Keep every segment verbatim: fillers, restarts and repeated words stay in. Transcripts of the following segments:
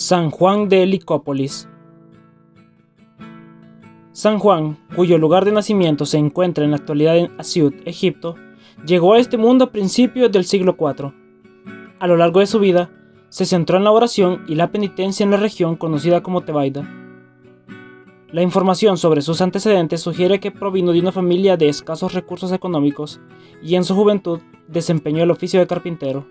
San Juan de Licópolis. San Juan, cuyo lugar de nacimiento se encuentra en la actualidad en Asiut, Egipto, llegó a este mundo a principios del siglo cuatro. A lo largo de su vida, se centró en la oración y la penitencia en la región conocida como Tebaida. La información sobre sus antecedentes sugiere que provino de una familia de escasos recursos económicos y en su juventud desempeñó el oficio de carpintero.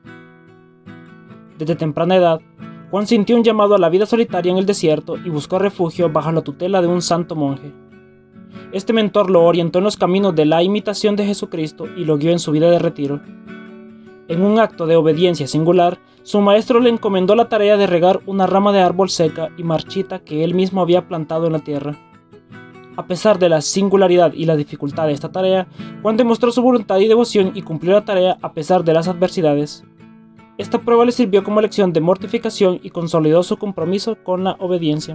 Desde temprana edad, Juan sintió un llamado a la vida solitaria en el desierto y buscó refugio bajo la tutela de un santo monje. Este mentor lo orientó en los caminos de la imitación de Jesucristo y lo guió en su vida de retiro. En un acto de obediencia singular, su maestro le encomendó la tarea de regar una rama de árbol seca y marchita que él mismo había plantado en la tierra. A pesar de la singularidad y la dificultad de esta tarea, Juan demostró su voluntad y devoción y cumplió la tarea a pesar de las adversidades. Esta prueba le sirvió como lección de mortificación y consolidó su compromiso con la obediencia.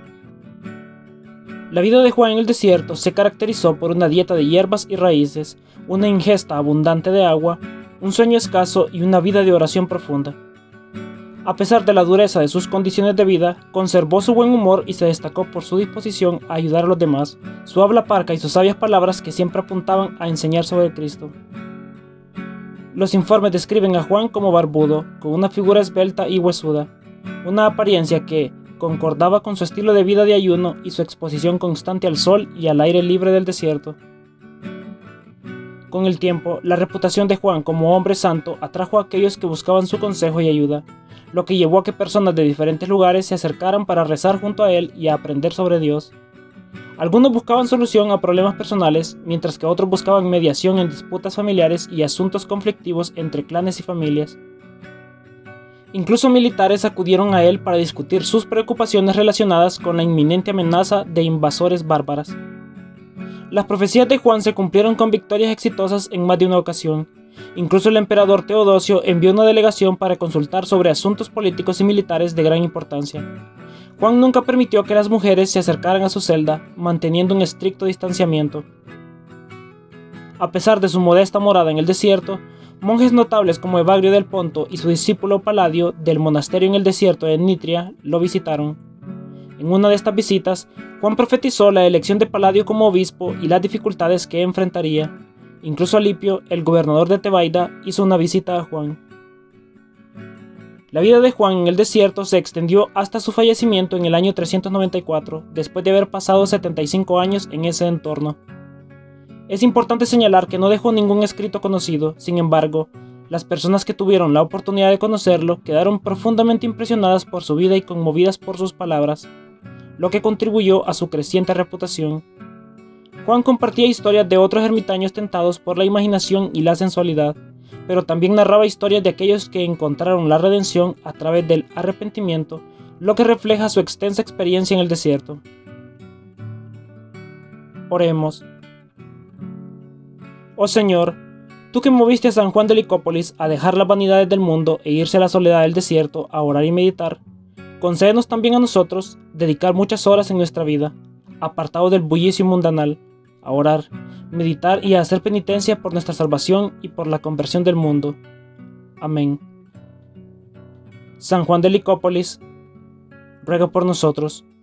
La vida de Juan en el desierto se caracterizó por una dieta de hierbas y raíces, una ingesta abundante de agua, un sueño escaso y una vida de oración profunda. A pesar de la dureza de sus condiciones de vida, conservó su buen humor y se destacó por su disposición a ayudar a los demás, su habla parca y sus sabias palabras que siempre apuntaban a enseñar sobre Cristo. Los informes describen a Juan como barbudo, con una figura esbelta y huesuda, una apariencia que concordaba con su estilo de vida de ayuno y su exposición constante al sol y al aire libre del desierto. Con el tiempo, la reputación de Juan como hombre santo atrajo a aquellos que buscaban su consejo y ayuda, lo que llevó a que personas de diferentes lugares se acercaran para rezar junto a él y a aprender sobre Dios. Algunos buscaban solución a problemas personales, mientras que otros buscaban mediación en disputas familiares y asuntos conflictivos entre clanes y familias. Incluso militares acudieron a él para discutir sus preocupaciones relacionadas con la inminente amenaza de invasores bárbaras. Las profecías de Juan se cumplieron con victorias exitosas en más de una ocasión. Incluso el emperador Teodosio envió una delegación para consultar sobre asuntos políticos y militares de gran importancia. Juan nunca permitió que las mujeres se acercaran a su celda, manteniendo un estricto distanciamiento. A pesar de su modesta morada en el desierto, monjes notables como Evagrio del Ponto y su discípulo Paladio del monasterio en el desierto de Nitria lo visitaron. En una de estas visitas, Juan profetizó la elección de Paladio como obispo y las dificultades que enfrentaría. Incluso Alipio, el gobernador de Tebaida, hizo una visita a Juan. La vida de Juan en el desierto se extendió hasta su fallecimiento en el año trescientos noventa y cuatro, después de haber pasado setenta y cinco años en ese entorno. Es importante señalar que no dejó ningún escrito conocido, sin embargo, las personas que tuvieron la oportunidad de conocerlo quedaron profundamente impresionadas por su vida y conmovidas por sus palabras, lo que contribuyó a su creciente reputación. Juan compartía historias de otros ermitaños tentados por la imaginación y la sensualidad, pero también narraba historias de aquellos que encontraron la redención a través del arrepentimiento, lo que refleja su extensa experiencia en el desierto. Oremos. Oh Señor, tú que moviste a San Juan de Licópolis a dejar las vanidades del mundo e irse a la soledad del desierto a orar y meditar, concédenos también a nosotros dedicar muchas horas en nuestra vida, apartados del bullicio mundanal, a orar, meditar y a hacer penitencia por nuestra salvación y por la conversión del mundo. Amén. San Juan de Licópolis, ruega por nosotros.